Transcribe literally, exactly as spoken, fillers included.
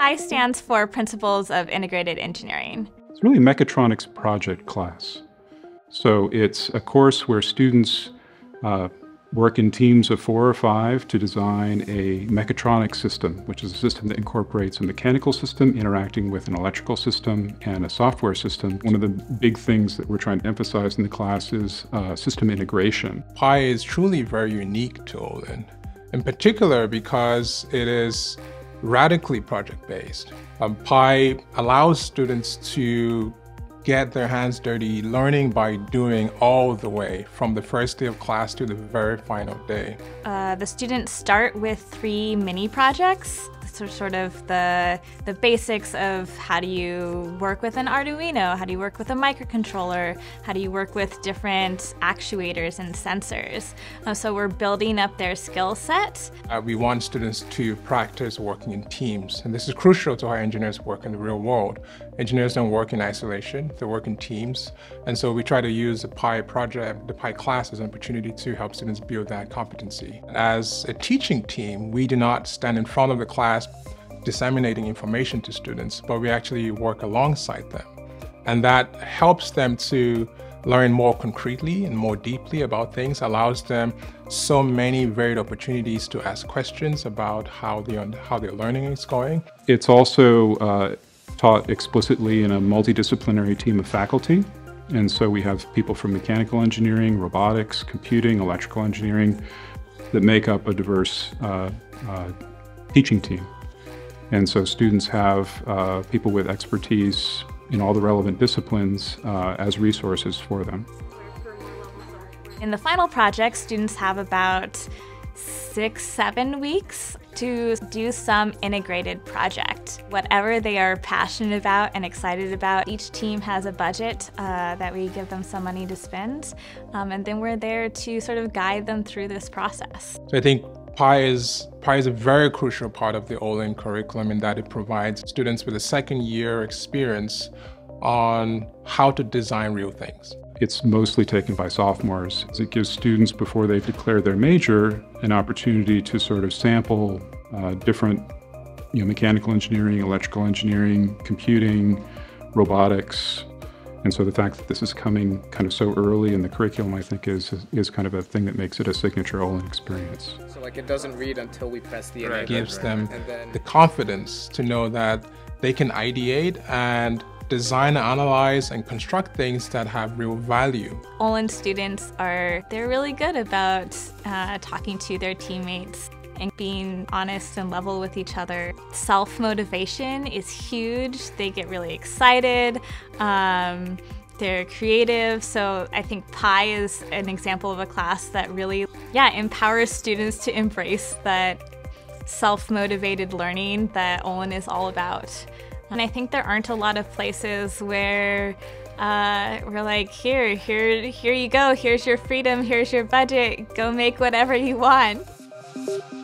I stands for Principles of Integrated Engineering. It's really a mechatronics project class. So it's a course where students uh, work in teams of four or five to design a mechatronic system, which is a system that incorporates a mechanical system interacting with an electrical system and a software system. One of the big things that we're trying to emphasize in the class is uh, system integration. Pi is truly very unique to Olin, in particular because it is radically project-based. Um, Pi allows students to get their hands dirty learning by doing all the way from the first day of class to the very final day. Uh, the students start with three mini projects. So sort of the, the basics of how do you work with an Arduino, how do you work with a microcontroller, how do you work with different actuators and sensors. Uh, so we're building up their skill set. Uh, we want students to practice working in teams, and this is crucial to how engineers work in the real world. Engineers don't work in isolation, they work in teams, and so we try to use the Pi project, the Pi class as an opportunity to help students build that competency. As a teaching team, we do not stand in front of the class disseminating information to students, but we actually work alongside them. And that helps them to learn more concretely and more deeply about things, allows them so many varied opportunities to ask questions about how, the, how their learning is going. It's also uh, taught explicitly in a multidisciplinary team of faculty. And so we have people from mechanical engineering, robotics, computing, electrical engineering that make up a diverse uh, uh, teaching team. And so students have uh, people with expertise in all the relevant disciplines uh, as resources for them. In the final project, students have about six, seven weeks to do some integrated project. Whatever they are passionate about and excited about, each team has a budget uh, that we give them some money to spend. Um, and then we're there to sort of guide them through this process. So I think Pi is, Pi is a very crucial part of the Olin curriculum in that it provides students with a second year experience on how to design real things. It's mostly taken by sophomores. It gives students, before they've declared their major, an opportunity to sort of sample uh, different you know, mechanical engineering, electrical engineering, computing, robotics. And so the fact that this is coming kind of so early in the curriculum, I think, is is kind of a thing that makes it a signature Olin experience. So like it doesn't read until we press the It enable. gives them and then... the confidence to know that they can ideate and design, analyze, and construct things that have real value. Olin students are, they're really good about uh, talking to their teammates and being honest and level with each other. Self-motivation is huge. They get really excited. Um, they're creative. So I think Pi is an example of a class that really, yeah, empowers students to embrace that self-motivated learning that Olin is all about. And I think there aren't a lot of places where uh, we're like, here, here, here you go. Here's your freedom. Here's your budget. Go make whatever you want.